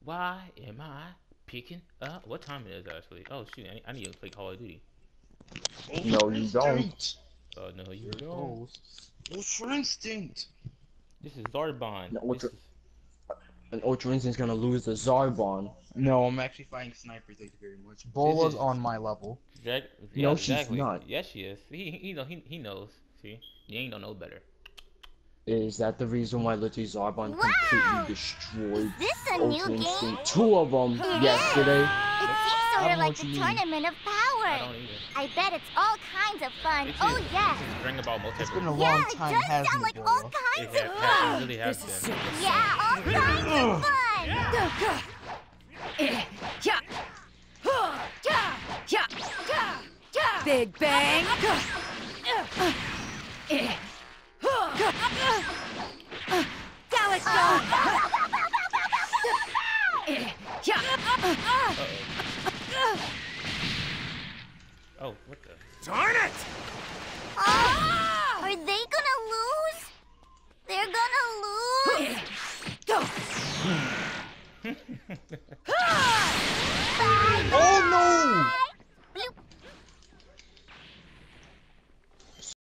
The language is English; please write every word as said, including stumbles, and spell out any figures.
Why am I picking up? What time it is actually? Oh shoot, I need, I need to play Call of Duty. No, you don't. Oh no, you There it don't. goes. Ultra Instinct. This is Zarbon. No, This Ultra, is an Ultra Instant's gonna lose the Zarbon. No, I'm actually fighting Sniper, thank you very much. Bulla's is- on my level. Drag. Yeah, No, she's exactly. not. Yes, she is. He he know he he knows. See, you ain't don't know better. Is that the reason why literally Zarbon Wow! completely destroyed Is this a Ultra new game? Instinct? Two of them It yesterday. It seems I sort don't of know like what the you mean. tournament of I power. don't either. I bet it's all kinds of fun. This Oh is- yeah. This is bring about multiple. It's been a Yeah, long it time, does hasn't sound it, like all Bulla? It kinds ha- of ha- fun. it really has been. Yeah, all kinds of fun. Big Bang. Down it goes. Oh, what the? Darn it! Oh, are they gonna lose? They're gonna lose?